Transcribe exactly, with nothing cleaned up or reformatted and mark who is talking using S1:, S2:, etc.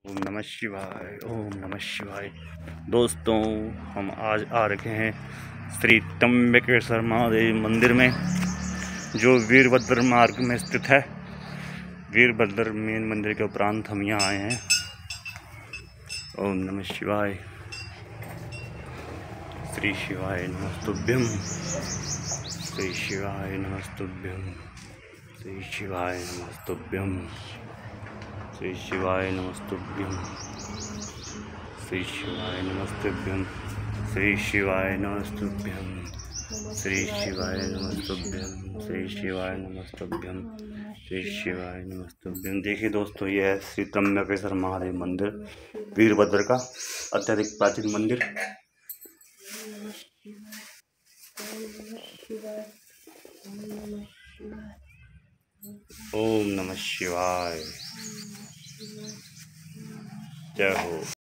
S1: ओम नमः शिवाय। ओम नमः शिवाय। दोस्तों, हम आज आ रखे हैं श्री त्र्यंबकेश्वर महादेव मंदिर में, जो वीरभद्र मार्ग में स्थित है। वीरभद्र मेन मंदिर के उपरांत हम यहाँ आए हैं। ओम नमः शिवाय। श्री शिवाय नमस्तुभ्यम। श्री शिवाय नमस्तुभ्यम। श्री शिवाय नमस्तुभ्यम। श्री शिवाय नमस्तुभ्यम। श्री शिवाय नमस्तुभ्यम। श्री शिवाय नमस्तुभ्यम। श्री शिवाय नमस्तुभ्यम। श्री शिवाय नमस्तुभ्यम। श्री शिवाय नमस्तुभ्यम। देखिए दोस्तों, यह है श्री त्र्यंबकेश्वर महादेव मंदिर, वीरभद्र का अत्यधिक प्राचीन मंदिर। ओम नमः शिवाय। जय हो।